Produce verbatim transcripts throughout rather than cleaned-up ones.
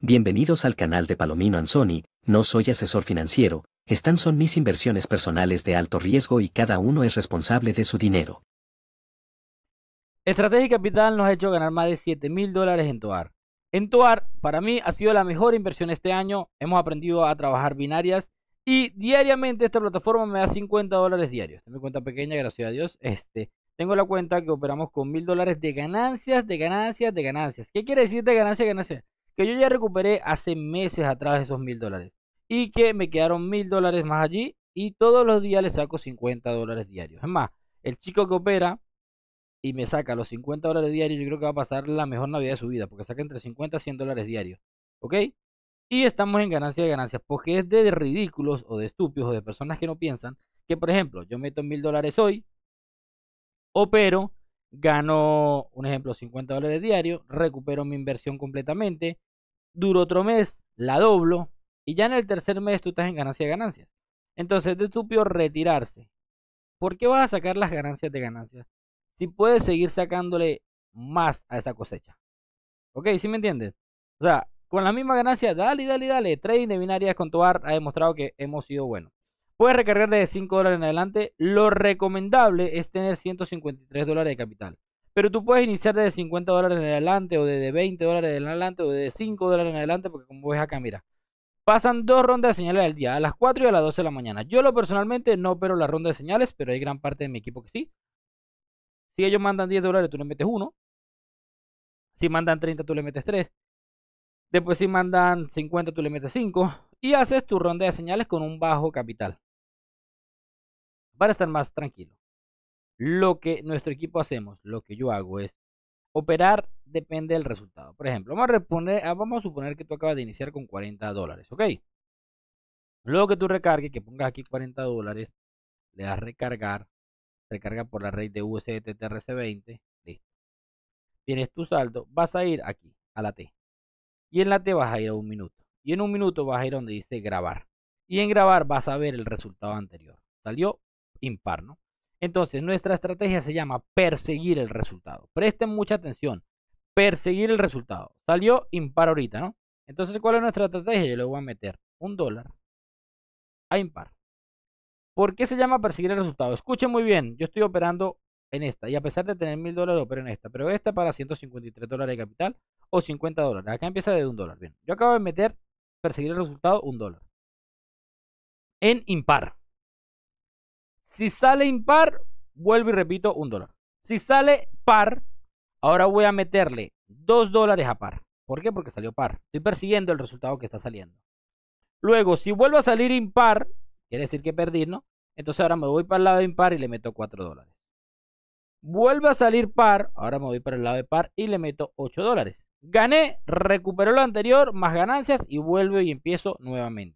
Bienvenidos al canal de Palomino Anzoni. No soy asesor financiero, estas son mis inversiones personales de alto riesgo y cada uno es responsable de su dinero. Estrategia Capital nos ha hecho ganar más de siete mil dólares en Toar. En Toar, para mí, ha sido la mejor inversión este año. Hemos aprendido a trabajar binarias y diariamente esta plataforma me da cincuenta dólares diarios. Esta es mi cuenta pequeña, gracias a Dios. Este, tengo la cuenta que operamos con mil dólares de ganancias, de ganancias, de ganancias. ¿Qué quiere decir de ganancias, de ganancias? Que yo ya recuperé hace meses atrás esos mil dólares y que me quedaron mil dólares más allí y todos los días le saco cincuenta dólares diarios. Es más, el chico que opera y me saca los cincuenta dólares diarios, yo creo que va a pasar la mejor Navidad de su vida, porque saca entre cincuenta a cien dólares diarios, ¿ok? Y estamos en ganancia de ganancias, porque es de ridículos o de estúpidos o de personas que no piensan que, por ejemplo, yo meto mil dólares hoy, opero, gano, un ejemplo, cincuenta dólares diarios, recupero mi inversión completamente, duro otro mes, la doblo, y ya en el tercer mes tú estás en ganancia de ganancias. Entonces es de estúpido retirarse. ¿Por qué vas a sacar las ganancias de ganancias si puedes seguir sacándole más a esa cosecha? ¿Ok? ¿Sí me entiendes? O sea, con la misma ganancia, dale, dale, dale. Trading de binarias con Toar ha demostrado que hemos sido buenos. Puedes recargar de cinco dólares en adelante. Lo recomendable es tener ciento cincuenta y tres dólares de capital. Pero tú puedes iniciar desde cincuenta dólares en adelante, o desde veinte dólares en adelante, o desde cinco dólares en adelante, porque como ves acá, mira, pasan dos rondas de señales al día, a las cuatro y a las doce de la mañana. Yo lo personalmente no opero la ronda de señales, pero hay gran parte de mi equipo que sí. Si ellos mandan diez dólares, tú le metes uno. Si mandan treinta, tú le metes tres. Después si mandan cincuenta, tú le metes cinco. Y haces tu ronda de señales con un bajo capital, para estar más tranquilo. Lo que nuestro equipo hacemos, lo que yo hago es operar, depende del resultado. Por ejemplo, vamos a, reponer, vamos a suponer que tú acabas de iniciar con cuarenta dólares, ¿ok? Luego que tú recargues, que pongas aquí cuarenta dólares, le das recargar, recarga por la red de U S D T R C veinte, listo. Tienes tu saldo, vas a ir aquí, a la T. Y en la T vas a ir a un minuto. Y en un minuto vas a ir donde dice grabar. Y en grabar vas a ver el resultado anterior. Salió impar, ¿no? Entonces, nuestra estrategia se llama perseguir el resultado. Presten mucha atención. Perseguir el resultado. Salió impar ahorita, ¿no? Entonces, ¿cuál es nuestra estrategia? Yo le voy a meter un dólar a impar. ¿Por qué se llama perseguir el resultado? Escuchen muy bien. Yo estoy operando en esta. Y a pesar de tener mil dólares, opero en esta. Pero esta para ciento cincuenta y tres dólares de capital o cincuenta dólares. Acá empieza de un dólar. Bien. Yo acabo de meter perseguir el resultado un dólar. En impar. Si sale impar, vuelvo y repito un dólar. Si sale par, ahora voy a meterle dos dólares a par. ¿Por qué? Porque salió par. Estoy persiguiendo el resultado que está saliendo. Luego, si vuelve a salir impar, quiere decir que perdí, ¿no? Entonces ahora me voy para el lado de impar y le meto cuatro dólares. Vuelve a salir par, ahora me voy para el lado de par y le meto ocho dólares. Gané, recuperó lo anterior, más ganancias y vuelvo y empiezo nuevamente.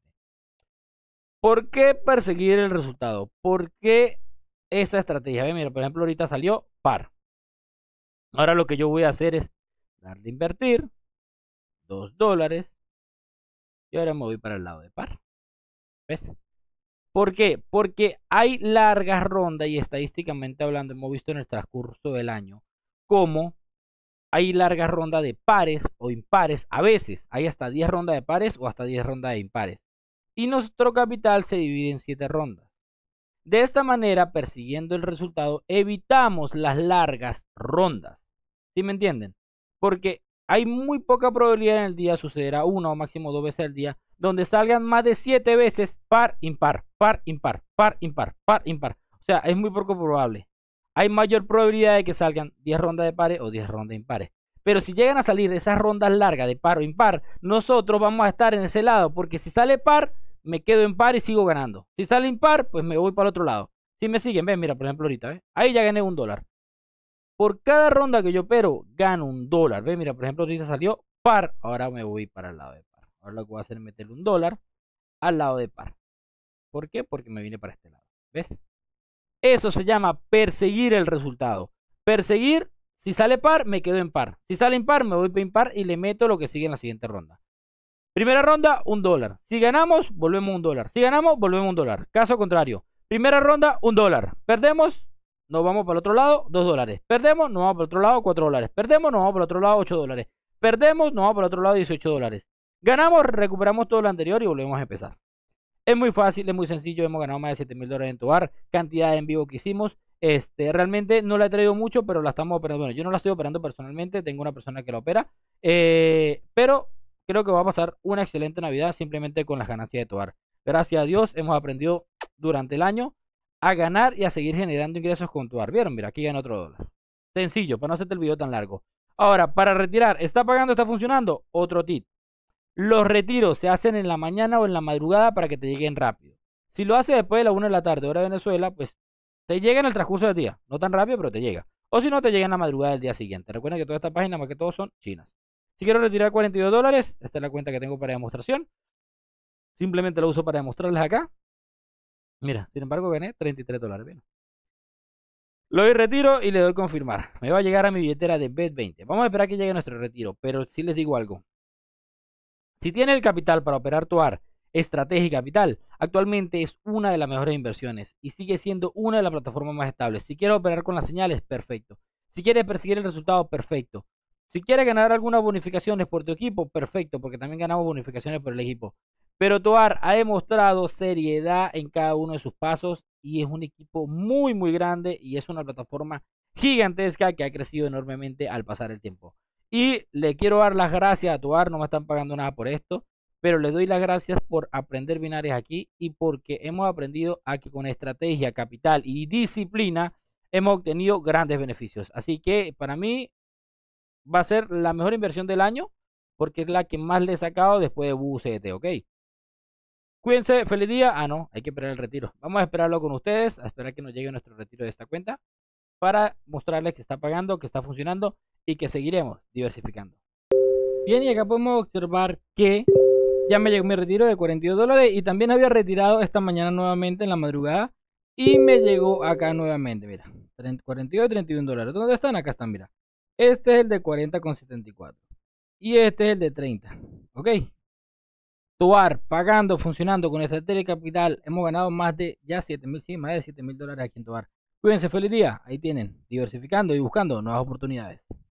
¿Por qué perseguir el resultado? ¿Por qué esa estrategia? Mira, por ejemplo, ahorita salió par. Ahora lo que yo voy a hacer es darle a invertir dos dólares y ahora me voy para el lado de par. ¿Ves? ¿Por qué? Porque hay largas rondas y estadísticamente hablando hemos visto en el transcurso del año cómo hay largas rondas de pares o impares. A veces hay hasta diez rondas de pares o hasta diez rondas de impares. Y nuestro capital se divide en siete rondas. De esta manera, persiguiendo el resultado, evitamos las largas rondas. ¿Sí me entienden? Porque hay muy poca probabilidad en el día, sucederá una o máximo dos veces al día, donde salgan más de siete veces par, impar, par, impar, par, impar, par, impar. O sea, es muy poco probable. Hay mayor probabilidad de que salgan diez rondas de pares o diez rondas de impares. Pero si llegan a salir esas rondas largas de par o impar, nosotros vamos a estar en ese lado, porque si sale par, me quedo en par y sigo ganando. Si sale impar, pues me voy para el otro lado. Si me siguen, ven, mira, por ejemplo ahorita, ¿ves? Ahí ya gané un dólar. Por cada ronda que yo opero, gano un dólar. Ven, mira, por ejemplo ahorita salió par, ahora me voy para el lado de par. Ahora lo que voy a hacer es meterle un dólar al lado de par. ¿Por qué? Porque me vine para este lado. ¿Ves? Eso se llama perseguir el resultado. Perseguir, si sale par, me quedo en par. Si sale impar, me voy para impar y le meto lo que sigue en la siguiente ronda. Primera ronda, un dólar. Si ganamos, volvemos a un dólar. Si ganamos, volvemos a un dólar. Caso contrario. Primera ronda, un dólar. Perdemos, nos vamos para el otro lado, dos dólares. Perdemos, nos vamos para el otro lado, cuatro dólares. Perdemos, nos vamos para el otro lado, ocho dólares. Perdemos, nos vamos para el otro lado, dieciocho dólares. Ganamos, recuperamos todo lo anterior y volvemos a empezar. Es muy fácil, es muy sencillo, hemos ganado más de siete mil dólares en Toar, cantidad en vivo que hicimos. Este, realmente no la he traído mucho, pero la estamos operando. Bueno, yo no la estoy operando personalmente, tengo una persona que la opera, eh, pero creo que va a pasar una excelente Navidad simplemente con las ganancias de Toar. Gracias a Dios hemos aprendido durante el año a ganar y a seguir generando ingresos con Toar. ¿Vieron? Mira, aquí gana otro dólar. Sencillo, para no hacerte el video tan largo. Ahora, para retirar, ¿está pagando? ¿Está funcionando? Otro tip. Los retiros se hacen en la mañana o en la madrugada para que te lleguen rápido. Si lo haces después de la una de la tarde, hora de Venezuela, pues te llega en el transcurso del día. No tan rápido, pero te llega. O si no, te llega en la madrugada del día siguiente. Recuerden que toda esta página, más que todo, son chinas. Si quiero retirar cuarenta y dos dólares, esta es la cuenta que tengo para demostración. Simplemente la uso para demostrarles acá. Mira, sin embargo, gané treinta y tres dólares. Bien. Lo doy retiro y le doy confirmar. Me va a llegar a mi billetera de Bet veinte. Vamos a esperar que llegue nuestro retiro, pero sí les digo algo. Si tiene el capital para operar Toar, Estrategia y Capital, actualmente es una de las mejores inversiones y sigue siendo una de las plataformas más estables. Si quiere operar con las señales, perfecto. Si quiere perseguir el resultado, perfecto. Si quiere ganar algunas bonificaciones por tu equipo, perfecto, porque también ganamos bonificaciones por el equipo. Pero Toar ha demostrado seriedad en cada uno de sus pasos y es un equipo muy muy grande y es una plataforma gigantesca que ha crecido enormemente al pasar el tiempo. Y le quiero dar las gracias a Toar, no me están pagando nada por esto, pero le doy las gracias por aprender binarias aquí y porque hemos aprendido a que con estrategia, capital y disciplina hemos obtenido grandes beneficios. Así que para mí va a ser la mejor inversión del año porque es la que más le he sacado después de B U C T, ¿ok? Cuídense, feliz día. Ah, no, hay que esperar el retiro. Vamos a esperarlo con ustedes, a esperar que nos llegue nuestro retiro de esta cuenta para mostrarles que está pagando, que está funcionando y que seguiremos diversificando. Bien, y acá podemos observar que ya me llegó mi retiro de cuarenta y dos dólares y también había retirado esta mañana nuevamente en la madrugada y me llegó acá nuevamente, mira, cuarenta y dos y treinta y uno dólares. ¿Dónde están? Acá están, mira. Este es el de cuarenta con setenta y cuatro y este es el de treinta, ¿ok? Toar, pagando, funcionando con estrategia y capital, hemos ganado más de ya siete mil, sí, más de siete mil dólares aquí en Toar. Cuídense, feliz día. Ahí tienen, diversificando y buscando nuevas oportunidades.